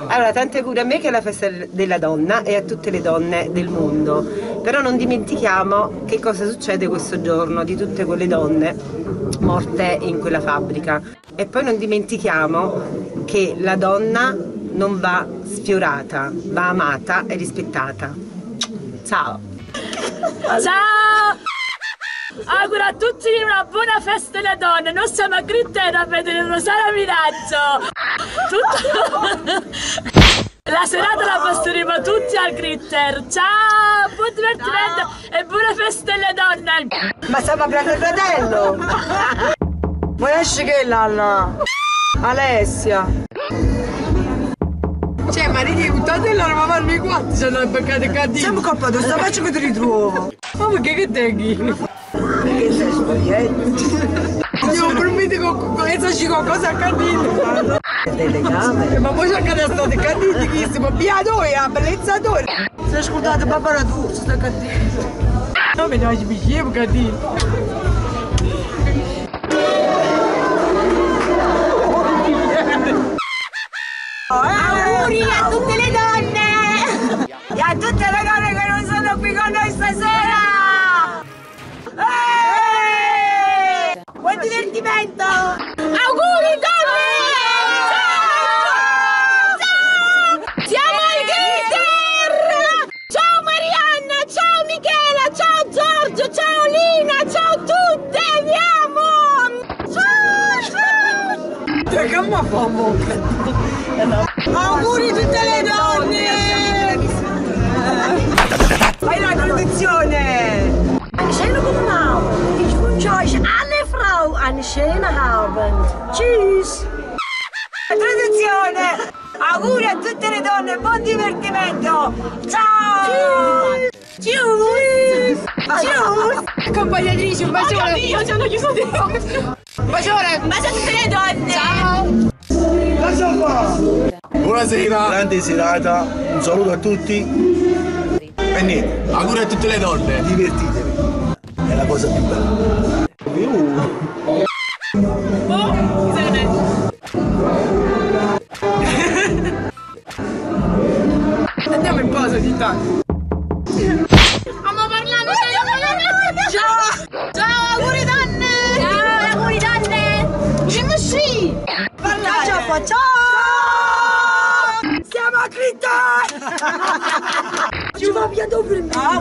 Allora, tanti auguri a me che è la festa della donna e a tutte le donne del mondo. Però non dimentichiamo che cosa succede questo giorno di tutte quelle donne morte in quella fabbrica. E poi non dimentichiamo che la donna non va sfiorata, va amata e rispettata. Ciao! Ciao! Auguro a tutti una buona festa delle donne. Noi siamo a Grittera a vedere il Rosario Minaggio. La serata la passeremo tutti al Gritter. Ciao, buon divertimento e buona festa delle donne. Ma stiamo a grande fratello! Ma esce che l'Anna? Alessia! Cioè, ma ridi, buttate la roba farmi quattro, se non è peccato cattivo. Siamo colpa di sta faccia che ti ritrovo. Ma perché che teghi? Perché sei spaghetti? Io prometto che esci qualcosa a cattivo. Delle camere. Ma poi c'è che state cattivi, ma piatore, abbellezzatore. Se ascoltate papà la tua, sta cattivo. Non mi dai bicchiere, cattivo. Auguri a tutte le donne! E a tutte le donne che non sono qui con noi stasera! Buon divertimento! Auguri donne! Ciao! Ciao! Siamo al Glitter! Ciao Marianna! Ciao Michela! Ciao Giorgio! Ciao Lina! Ciao tutte! Andiamo! Ciao! Ciao! Che ma fa bocca? Auguri a tutte le donne! Fai la tradizione! Einen schönen guten Abend. Ich wünsche euch alle Frau einen schönen Abend. Tschüss. Tradizione! Auguri a tutte le donne, buon divertimento! Ciao! Ciao! Ciao! Accompagnatrici, un bacione! Io ci hanno chiuso dentro. Un bacione! Un bacio a tutte le donne! Ciao! Buonasera, grande serata, un saluto a tutti e niente, auguri a tutte le donne, divertitevi, è la cosa più bella. Andiamo in pausa di tanto. Stiamo parlando Ciao! Ciao, auguri donne! Ciao, auguri donne! Siamo sì! Ciao! Ciao! Siamo a Critta! Ci va via dopo il Ciao!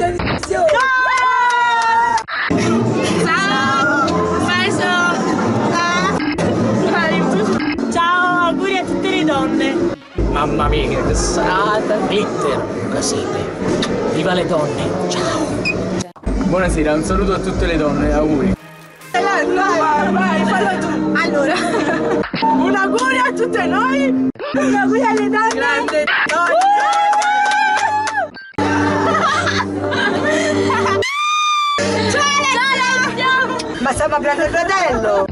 Ciao, auguri a tutte le donne! Mamma mia, che serata! Glitter, la sete. Viva le donne! Ciao! Buonasera, un saluto a tutte le donne, auguri. Vai, fallo tu! Allora, un augurio a tutte noi! Un augurio alle donne! Grande donne! Ma siamo a grande fratello!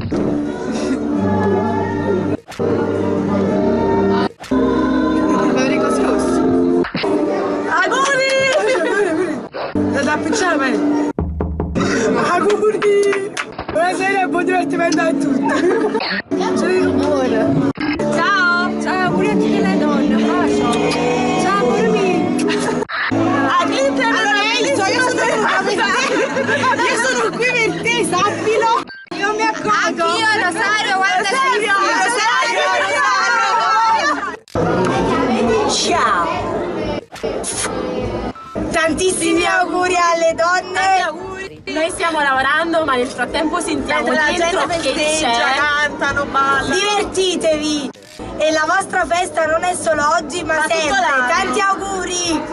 Da appicciare! Auguri! Buonasera e buon divertimento a tutti! Ciao! Ciao, auguri a tutte le donne! Bacio! Ciao, amore mio! A Glitter! Allora, io sono qui per te, sappilo! Io mi accorgo! Anch'io, Rosario, guarda Rosario! Ciao! Tantissimi auguri alle donne! Noi stiamo lavorando, ma nel frattempo sentiamo dentro che c'è. Cantano, ballano. Divertitevi! E la vostra festa non è solo oggi, ma sempre. Tanti auguri!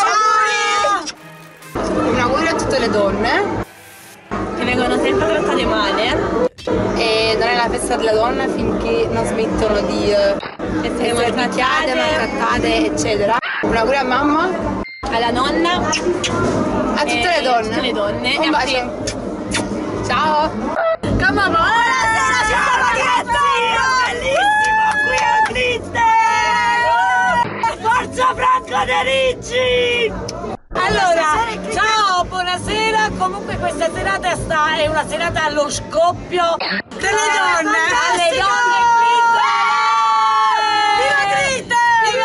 Ciao! Un augurio a tutte le donne. Che vengono sempre trattate male. E non è la festa della donna finché non smettono di essere maltrattate, eccetera. Un augurio a mamma. Alla nonna. A tutte le donne. Tutte le donne. Un bacio. Ciao. Come Buonasera, ciao ragazzi! Bellissimo qui a Gritter! Forza Franco De Ricci! Allora, ciao, buonasera, comunque questa serata è una serata allo scoppio delle donne! Alle donne Gritter! Viva Gritter!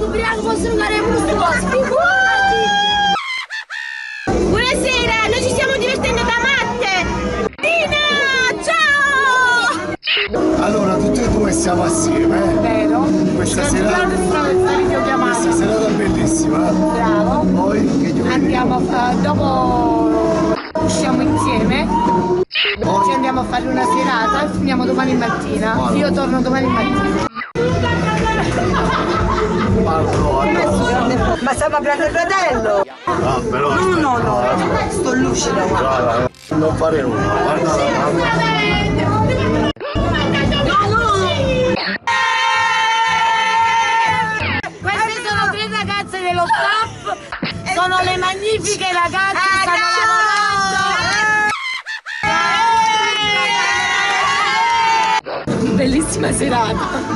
ubriaco possono fare queste cose, figurati! Buonasera, noi ci stiamo divertendo da matte! Tina, ciao! Allora, tutti e due siamo assieme, Vero? Questa serata bellissima. Bravo. Poi che giochi? Andiamo dopo usciamo insieme. Ci andiamo a fare una serata e finiamo domani mattina. Io torno domani mattina. Ma stiamo a Grande Fratello! Ah, però. No, sto lucida, guarda. Non fare nulla, guarda la mamma. Queste sono 3 ragazze dello staff, sono le magnifiche ragazze che stanno lavorando. Bellissima serata.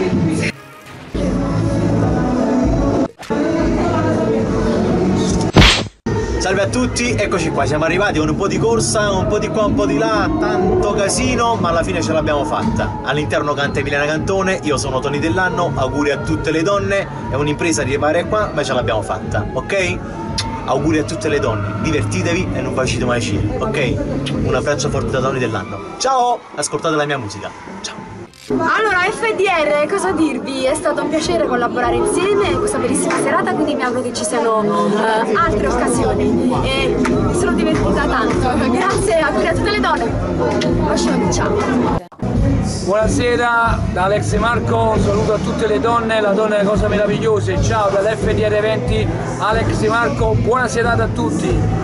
Salve a tutti, eccoci qua, siamo arrivati con un po' di corsa, un po' di qua, un po' di là, tanto casino, ma alla fine ce l'abbiamo fatta. All'interno canta Emiliana Cantone, io sono Tony Dell'Anno, auguri a tutte le donne, è un'impresa arrivare qua, ma ce l'abbiamo fatta, ok? Auguri a tutte le donne, divertitevi e non facete mai cieli, ok? Un abbraccio forte da Tony Dell'Anno. Ciao, ascoltate la mia musica, ciao! Allora, FDR, cosa dirvi? È stato un piacere collaborare insieme in questa bellissima serata, quindi mi auguro che ci siano altre occasioni e mi sono divertita tanto. Grazie, auguri a tutte le donne. Bacioni, ciao. Buonasera da Alex e Marco, un saluto a tutte le donne delle cose meravigliose. Ciao dall'FDR 20, Alex e Marco, buona serata a tutti.